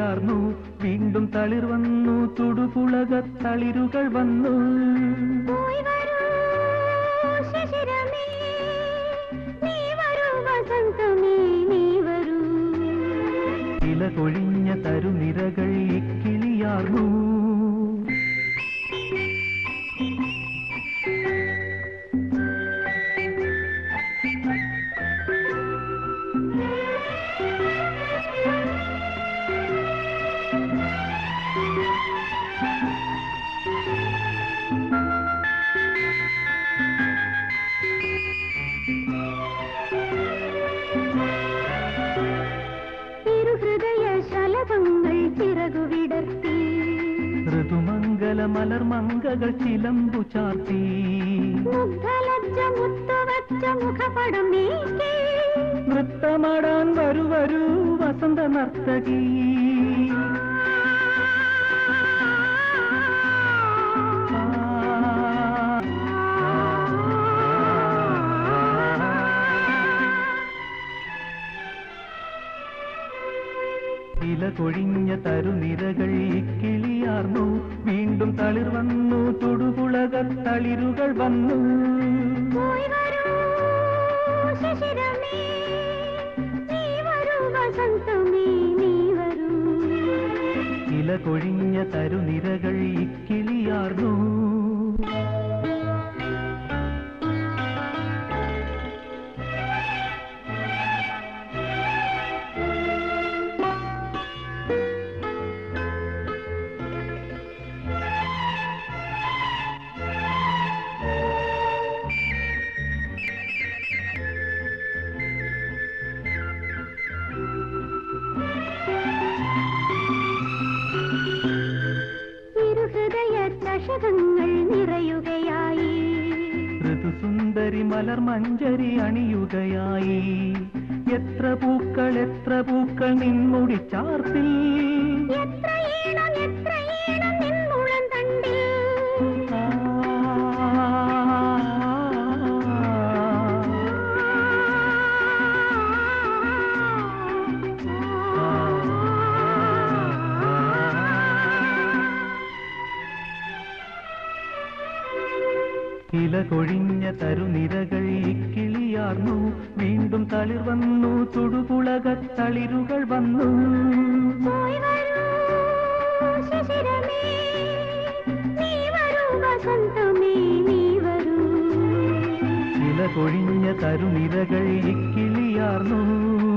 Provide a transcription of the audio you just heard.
ഇക്കിളിയാർന്നു വീണ്ടും തളിർ വന്നു തുടുപുളകത്തളിരുകൾ വന്നു ഇല കൊഴിഞ്ഞ തരുനിരകൾ ഇക്കിളിയാർന്നു ഋതുമംഗല മലർമംഗകൾ ചിലമ്പു ചാർത്തി നൃത്തമാടാൻ വരൂ വരൂ വസന്ത നർത്തകി ഇല കൊഴിഞ്ഞ തരുനിരകൾ ഇക്കിളിയാർന്നു വീണ്ടും തളിർ വന്നു തുടുപുളകത്തളിരുകൾ വന്നു ഇല കൊഴിഞ്ഞ തരുനിരകൾ ഇക്കിളിയാർന്നു നിറയുകയായി ഋതുസുന്ദരി മലർ മഞ്ചരി അണിയുകയായി എത്ര പൂക്കൾ നിൻമുടി ചാർത്തി ഇല കൊഴിഞ്ഞ തരുനിരകൾ ഇക്കിളിയാർന്നു വീണ്ടും തളിർ വന്നു തുടുപുളകത്തളിരുകൾ വന്നു ഇല കൊഴിഞ്ഞ തരുനിരകൾ ഇക്കിളിയാർന്നു